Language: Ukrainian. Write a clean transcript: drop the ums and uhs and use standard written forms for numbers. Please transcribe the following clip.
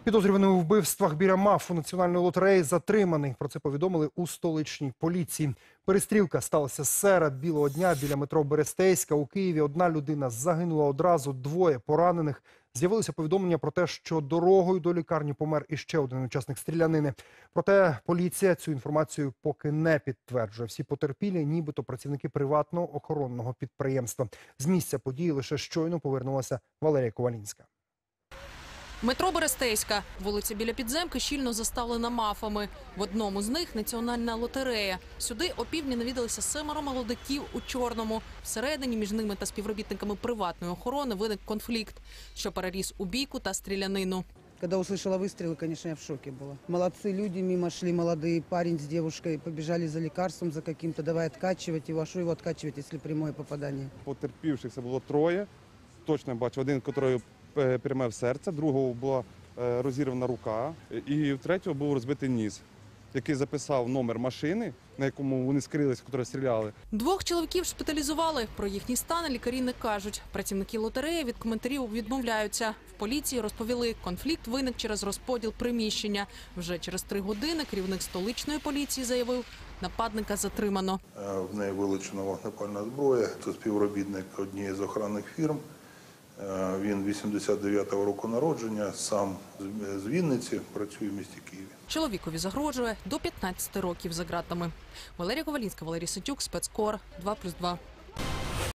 Підозрюваний у вбивствах біля МАФу Національної лотереї затриманий. Про це повідомили у столичній поліції. Перестрілка сталася серед білого дня біля метро Берестейська. У Києві одна людина загинула одразу, двоє поранених. З'явилося повідомлення про те, що дорогою до лікарні помер іще один учасник стрілянини. Проте поліція цю інформацію поки не підтверджує. Всі потерпілі нібито працівники приватного охоронного підприємства. З місця події лише щойно повернулася Валерія Ковалінська. Метро Берестейська. Вулиця біля підземки щільно заставлена мафами. В одному з них – Національна лотерея. Сюди опівдні навідалися 7 молодиків у чорному. Всередині між ними та співробітниками приватної охорони виник конфлікт, що переріс у бійку та стрілянину. Когда услышала выстрелы, конечно, я в шоке была. Молодцы люди, мимо шли молодые, парень с девушкой, побежали за лекарством, за каким-то, давай откачивать его, а что его откачивать, если прямое попадание? Потерпівших це було троє, точно я бачу, один, який перемив серце, другого була розірвана рука і в третього був розбитий ніс, який записав номер машини, на якому вони скрились, які стріляли. Двох чоловіків шпиталізували. Про їхній стан лікарі не кажуть. Працівники лотереї від коментарів відмовляються. В поліції розповіли, конфлікт виник через розподіл приміщення. Вже через 3 години керівник столичної поліції заявив, нападника затримано. В неї вилучена вогнепальна зброя. Це співробітник однієї з охоронних фірм. Він 89-го року народження, сам з Вінниці, працює в місті Києві. Чоловікові загрожує до 15 років за ґратами. Валерія Ковалінська, Валерій Ситюк, Спецкор, 2+2.